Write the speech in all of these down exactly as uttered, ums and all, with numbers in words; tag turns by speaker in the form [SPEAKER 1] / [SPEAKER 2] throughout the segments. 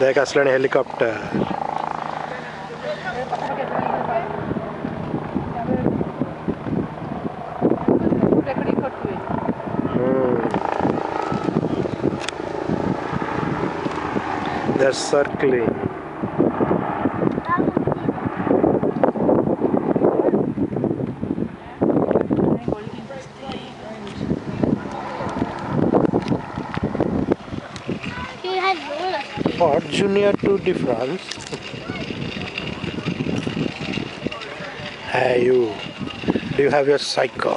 [SPEAKER 1] देख असल्याने helicopter they're circling. What Junior Tour de France? Hey you, do you have your cycle?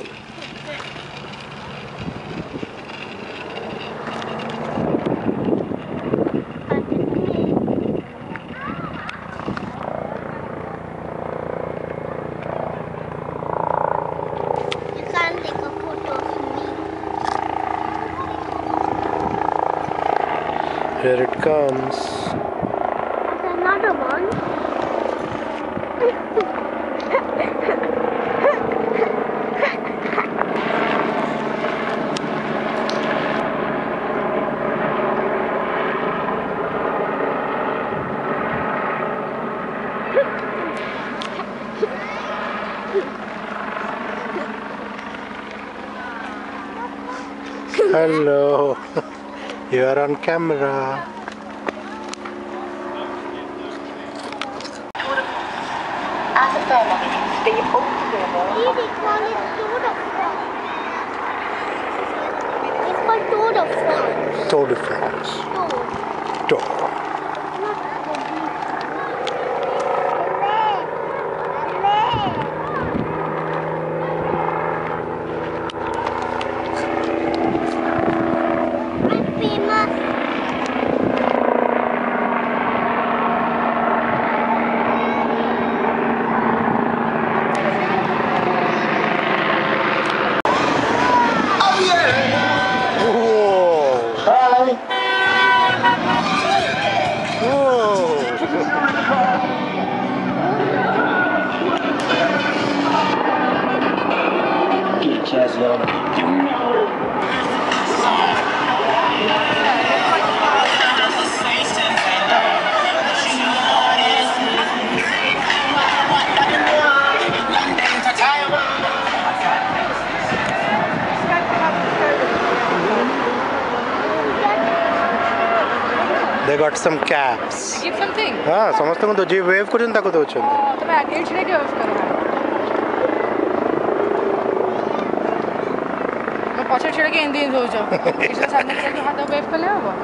[SPEAKER 1] Here it comes.
[SPEAKER 2] There's another one.
[SPEAKER 1] Hello, you are on camera.
[SPEAKER 2] It's called Tour de France.
[SPEAKER 1] Tour de France.
[SPEAKER 2] Tour.
[SPEAKER 1] Tour. They got some caps.
[SPEAKER 3] Give something.
[SPEAKER 1] हाँ समझते हो तो जी wave कुछ नहीं ताको तो चलते.
[SPEAKER 3] तो मैं आगे छिड़े क्या उसका मैं पहुँचे छिड़े के इंडियन हो जाऊँ. इसके सामने के हाथ वेव कर ले होगा.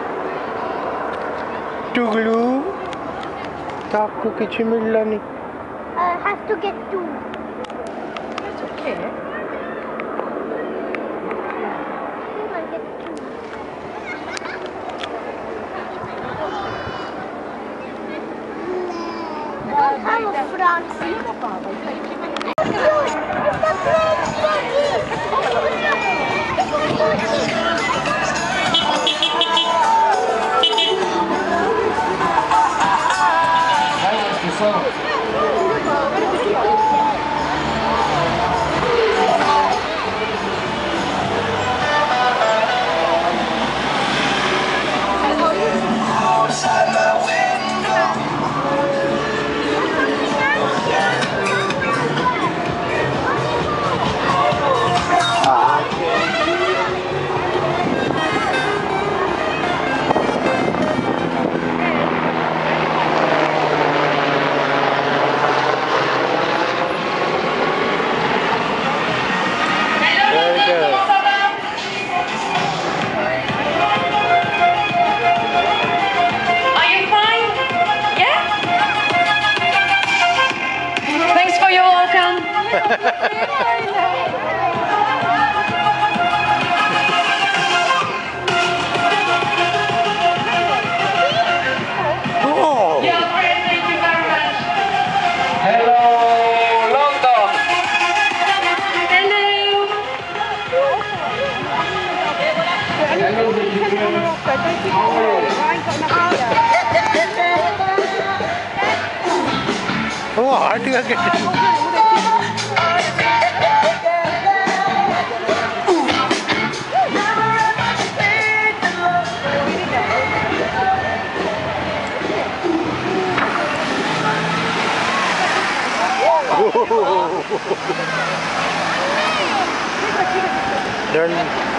[SPEAKER 1] टुगलू ताको किसी मिलना नहीं.
[SPEAKER 2] I have to get two.
[SPEAKER 3] It's okay.
[SPEAKER 2] I'm a Francie.
[SPEAKER 1] Oh, hard to get. Don't.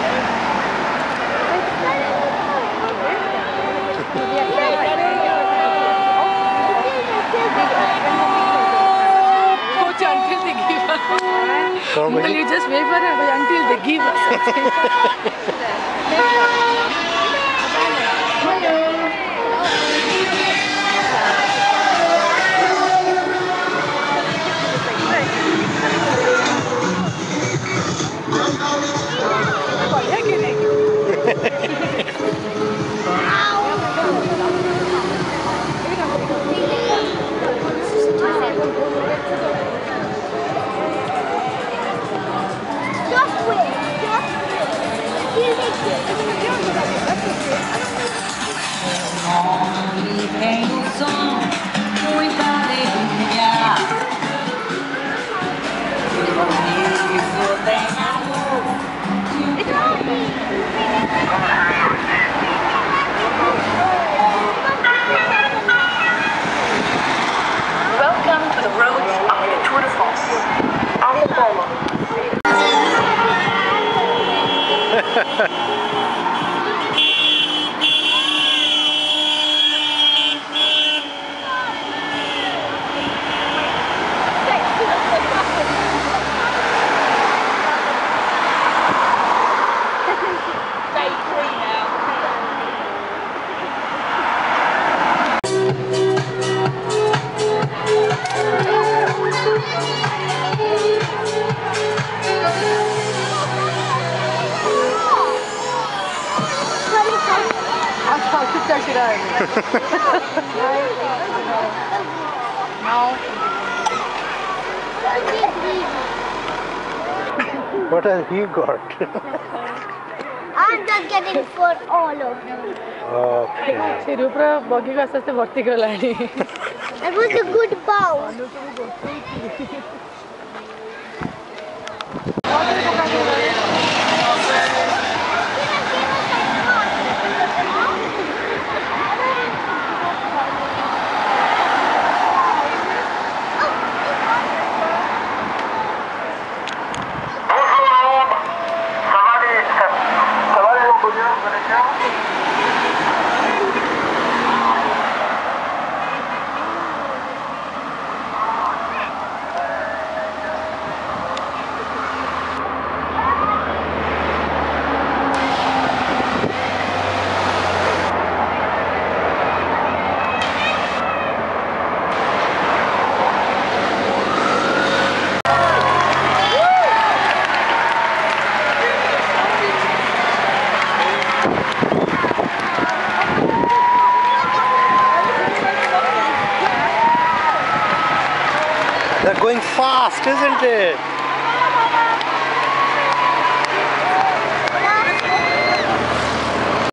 [SPEAKER 3] Coach, until they give us.
[SPEAKER 1] कौन
[SPEAKER 3] Well,
[SPEAKER 1] बोली?
[SPEAKER 3] you just wait for it until they give us. बढ़िया कि नहीं?
[SPEAKER 2] Just wait. Just wait. He'll take it.
[SPEAKER 4] Only tem o som, muita alegria. Comigo tem amor.
[SPEAKER 5] Welcome to the roads of the Tour de France. On the polo.
[SPEAKER 3] आज फालतू क्या शिरा है Now,
[SPEAKER 1] What has he got?
[SPEAKER 2] I'm just getting for all of them.
[SPEAKER 1] Okay.
[SPEAKER 3] ସେ ରୂପର ବଗିକୁ ଆସ୍ତେ ଆସ୍ତେ ଭର୍ତ୍ତି କଲାଣି
[SPEAKER 2] That was a good bounce.
[SPEAKER 1] They're going fast, isn't it?